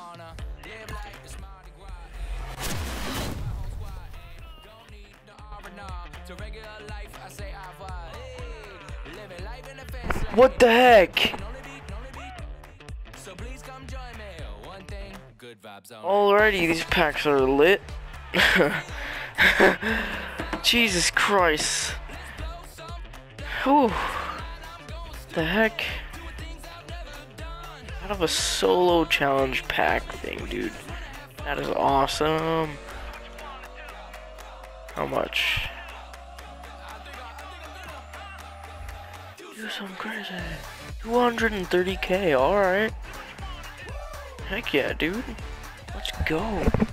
What the heck? Alrighty, these packs are lit. Jesus Christ. Whew. The heck? Out of a solo challenge pack thing, dude. That is awesome. How much? Do something crazy. 230k, alright. Heck yeah, dude. Let's go.